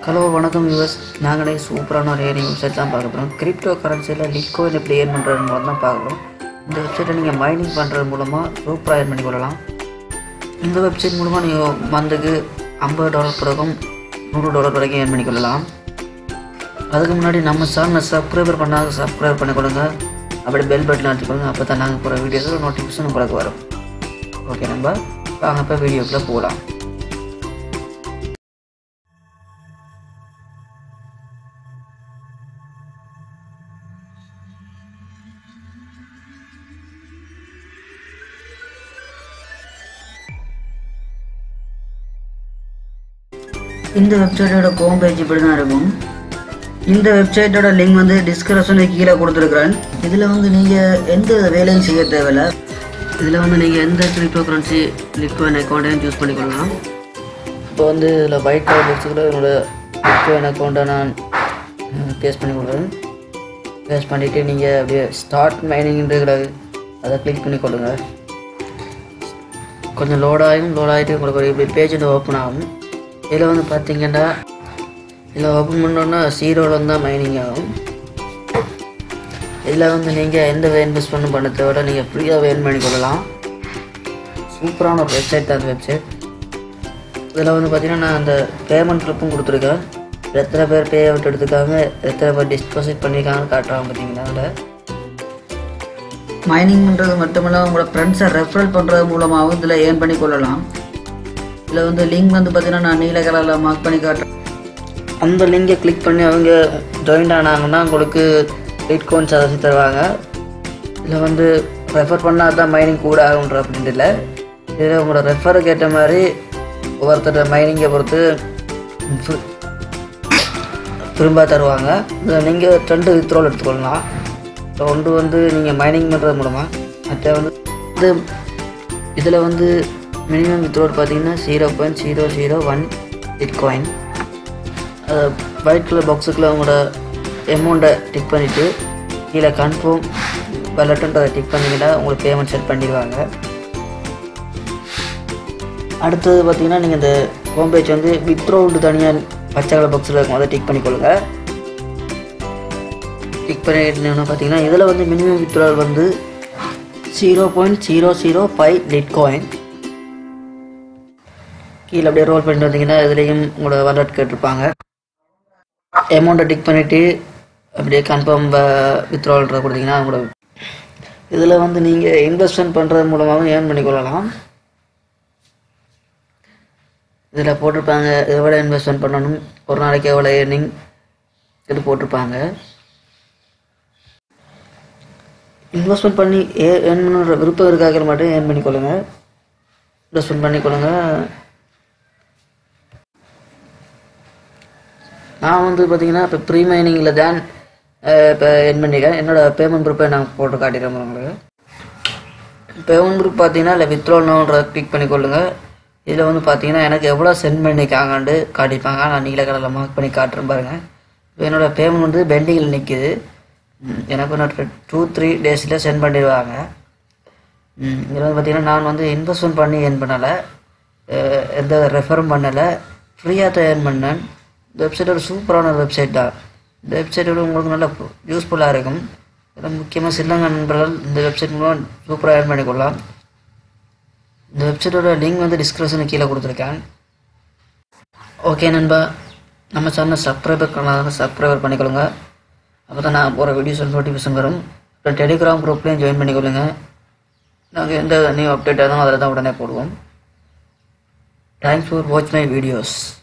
Hello வணக்கம் US. நாங்களே சூப்பரான ஒரு ஏர்னிங் வெப்சைட் தான் பார்க்க போகிறோம். கிரிப்டோ கரன்சியில் லிட்கோயின் எப்படி ஏர்ன் பண்ணுறது மூலம் தான் பார்க்குறோம். இந்த வெப்சைட்டை நீங்கள் மைனிங் பண்ணுறது மூலமாக சூப்பராக ஏர்ன் பண்ணி கொள்ளலாம். இந்த வெப்சைட் மூலமாக நீங்கள் மந்த்துக்கு $50 பிறகும் $100 வரைக்கும் ஏர்ன் பண்ணி கொள்ளலாம். அதுக்கு முன்னாடி நம்ம சேனலை சப்ஸ்கிரைபர் பண்ணாத சப்ஸ்கிரைப் பண்ணிக்கொள்ளுங்க. அப்படி பெல் பட்டன் அடிச்சுக்கொள்ளுங்க. அப்போ தான் நாங்கள் போகிற வீடியோஸில் நோட்டிஃபிகேஷன் உங்களுக்கு வரும். ஓகே, நம்ம வாங்க இப்போ வீடியோக்குள்ளே போகலாம். இந்த வெப்சைட்டோட ஹோம் பேஜ் இப்படி தான் இருக்கும். இந்த வெப்சைட்டோட லிங்க் வந்து டிஸ்கிரிப்ஷனுக்கு கீழே கொடுத்துருக்குறேன். இதில் வந்து நீங்கள் எந்த வேலையும் செய்ய தேவையில்லை. இதில் வந்து நீங்கள் எந்த கிரிப்டோ கரன்சி லிட்காயின் அக்கௌண்ட்டையும் சூஸ் பண்ணிக்கொள்ளலாம். இப்போ வந்து இதில் ஒயிட் கலர் பாக்ஸுக்குள்ள என்னோடய லிட்காயின் அக்கௌண்ட்டை நான் பேஸ்ட் பண்ணி கொடுக்குறேன். பேஸ்ட் பண்ணிவிட்டு நீங்கள் அப்படியே ஸ்டார்ட் மைனிங்கிறது அதை கிளிக் பண்ணி கொள்ளுங்கள். கொஞ்சம் லோடாகிட்டு உங்களுக்கு ஒரு இப்படி பேஜ் வந்து ஓப்பன் ஆகும். இதில் வந்து பார்த்தீங்கன்னா இதில் ஓப்பன் பண்ணோன்னா 0 தான் மைனிங் ஆகும். இதில் வந்து நீங்கள் எந்த இன்வெஸ்ட்மெண்ட் பண்ண தேவை நீங்கள் ஃப்ரீயாக ஏர்ன் பண்ணிக்கொள்ளலாம். சூப்பரான ஒரு வெப்சைட் தான் அந்த வெப்சைட். இதில் வந்து பார்த்திங்கன்னா நான் அந்த பேமெண்ட் க்ளிப்பும் கொடுத்துருக்கேன். எத்தனை பேர் பே அவுட் எடுத்துக்காங்க, எத்தனை பேர் டிஸ்பாசிட் பண்ணியிருக்காங்கன்னு காட்டுறாங்க. பார்த்தீங்கன்னா அதில் மைனிங் பண்ணுறது மட்டும் இல்லாமல் உங்களோட ஃப்ரெண்ட்ஸை ரெஃபரல் பண்ணுறது மூலமாகவும் இதில் ஏர்ன் பண்ணி கொள்ளலாம். இதில் வந்து லிங்க் வந்து பார்த்திங்கன்னா நான் நீல கலரில் மார்க் பண்ணி காட்டுறேன். அந்த லிங்கை கிளிக் பண்ணி அவங்க ஜாயின் ஆனாங்கன்னா உங்களுக்கு லிட்காயின்ஸ் அதை தருவாங்க. இதில் வந்து ரெஃபர் பண்ணால் தான் மைனிங் கூட ஆகுன்ற அப்படின்ட்டு இல்லை. இதில் உங்களோட ரெஃபருக்கு ஏற்ற மாதிரி ஒவ்வொருத்தர் மைனிங்கை பொறுத்து திரும்ப தருவாங்க. இதில் நீங்கள் 2 வித்ட்ரால் எடுத்துக்கொள்ளலாம். ஒன்று வந்து நீங்கள் மைனிங் பண்ணுறது மூலமாக, மற்ற வந்து இதில் வந்து மினிமம் வித்ட்ரால் பார்த்தீங்கன்னா 0.001 லிட்காயின். அதை ஒயிட் கலர் பாக்ஸுக்குள்ளே அவங்களோட அமௌண்ட்டை டிக் பண்ணிவிட்டு கீழே கன்ஃபார்ம் வேலெட்டுன்றதை டிக் பண்ணிங்கன்னா உங்களுக்கு பேமெண்ட் செட் பண்ணிடுவாங்க. அடுத்தது பார்த்தீங்கன்னா நீங்கள் இந்த ஹோம் பேஜ் வந்து வித்ட்ரால் தனியாக பச்சை கலர் பாக்ஸில் இருக்கும், அதை டிக் பண்ணிக்கொள்ளுங்க. டிக் பண்ணிட்டீங்கன்னா பார்த்தீங்கன்னா இதில் வந்து மினிமம் வித்ட்ரால் வந்து 0.005 லிட்காயின். கீழே அப்படியே ரோல் பண்ணிட்டு வந்தீங்கன்னா இதுலேயும் உங்களோட வாலெட் கேட்டிருப்பாங்க. அமௌண்ட்டை டிக் பண்ணிவிட்டு அப்படியே கன்ஃபார்ம் வித்ட்ரால்ன்ற கொடுத்தீங்கன்னா உங்களோட இதில் வந்து நீங்கள் இன்வெஸ்ட்மெண்ட் பண்ணுறது மூலமாகவும் ஏர்ன் பண்ணிக்கொள்ளலாம். இதில் போட்டிருப்பாங்க எவ்வளோ இன்வெஸ்ட்மெண்ட் பண்ணணும், ஒரு நாளைக்கு எவ்வளோ ஏர்னிங் இது போட்டிருப்பாங்க. இன்வெஸ்ட்மெண்ட் பண்ணி ஏர்ன் பண்ணுற விருப்பம் இருக்காக மட்டும் ஏர்ன் பண்ணிக்கொள்ளுங்க, இன்வெஸ்ட்மெண்ட் பண்ணிக்கொள்ளுங்க. நான் வந்து பார்த்திங்கன்னா இப்போ ப்ரீ மைனிங்கில் தான் இப்போ ஏர்ன் பண்ணியிருக்கேன். என்னோடய பேமெண்ட் ப்ரூஃபை நான் போட்டு காட்டிடுறேன் உங்களுக்கு. பேமெண்ட் ப்ரூஃப் பார்த்தீங்கன்னா இல்லை வித்ட்ரால்ன்ற கிளிக் பண்ணிக்கொள்ளுங்க. இதில் வந்து பார்த்தீங்கன்னா எனக்கு எவ்வளோ சென்ட் பண்ணிக்காங்கன்ட்டு காட்டிப்பாங்க. நான் நீல கலரில் மார்க் பண்ணி காட்டுறேன் பாருங்கள். இப்போ என்னோடய பேமெண்ட் வந்து பெண்டிங்கில் நிற்கிது. எனக்கு இன்னொரு 2-3 டேஸில் சென்ட் பண்ணிடுவாங்க. இதில் வந்து பார்த்திங்கன்னா நான் வந்து இன்வெஸ்ட்மெண்ட் பண்ணி ஏர்ன் பண்ணலை, எந்த ரெஃபரும் பண்ணலை, ஃப்ரீயாக தான் ஏர்ன் பண்ணேன். இந்த வெப்சைட் ஒரு சூப்பரான வெப்சைட் தான். இந்த வெப்சைட்டோட உங்களுக்கு நல்லா யூஸ்ஃபுல்லாக இருக்கும். இதில் முக்கியமாக சில்லங்க நண்பர்கள் இந்த வெப்சைட் மூலம் சூப்பராக ஏர்ன் பண்ணிக்கொள்ளலாம். இந்த வெப்சைட்டோட லிங்க் வந்து டிஸ்கிரிப்ஷனுக்கு கீழே கொடுத்துருக்கேன். ஓகே நண்பா, நம்ம சேனலை சப்ஸ்கிரைபர் பண்ணிக்கொள்ளுங்க. அப்போ தான் நான் போகிற வீடியோஸ் நோட்டிஃபிகேஷன் வரும். இப்போ டெலிகிராம் குரூப்லேயும் ஜாயின் பண்ணிக்கொள்ளுங்க. நாங்கள் எந்த நியூ அப்டேட் ஆகும் அதில் தான் உடனே போடுவோம். Thanks for watch my videos.